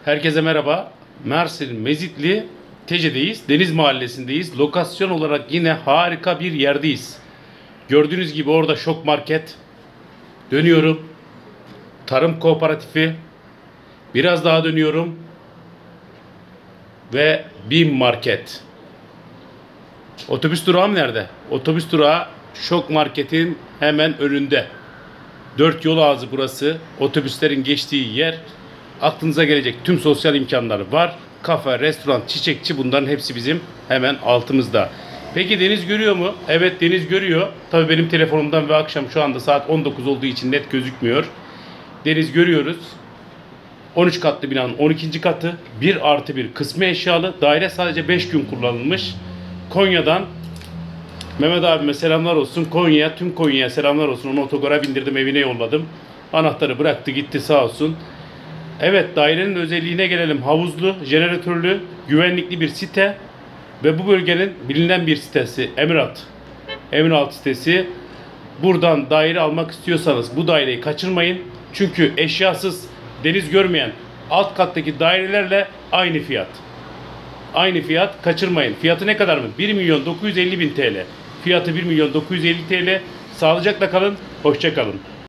Herkese merhaba. Mersin Mezitli Tece'deyiz. Deniz Mahallesi'ndeyiz. Lokasyon olarak yine harika bir yerdeyiz. Gördüğünüz gibi orada Şok Market. Dönüyorum. Tarım Kooperatifi. Biraz daha dönüyorum. Ve BİM Market. Otobüs durağım nerede? Otobüs durağı Şok Market'in hemen önünde. Dört yol ağzı burası. Otobüslerin geçtiği yer. Aklınıza gelecek tüm sosyal imkanlar var. Kafe, restoran, çiçekçi, bunların hepsi bizim hemen altımızda. Peki deniz görüyor mu? Evet, deniz görüyor. Tabii benim telefonumdan ve akşam şu anda saat 19 olduğu için net gözükmüyor. Deniz görüyoruz. 13 katlı binanın 12. katı. 1+1 kısmı eşyalı. Daire sadece 5 gün kullanılmış. Konya'dan Mehmet abime selamlar olsun. Tüm Konya'ya selamlar olsun. Onu otogara bindirdim, evine yolladım. Anahtarı bıraktı gitti, sağ olsun. Evet, dairenin özelliğine gelelim. Havuzlu, jeneratörlü, güvenlikli bir site ve bu bölgenin bilinen bir sitesi Emiralt sitesi. Buradan daire almak istiyorsanız bu daireyi kaçırmayın. Çünkü eşyasız, deniz görmeyen alt kattaki dairelerle aynı fiyat. Aynı fiyat, kaçırmayın. Fiyatı ne kadar mı? 1.950.000 TL. Fiyatı 1.950.000 TL. Sağlıcakla kalın, hoşça kalın.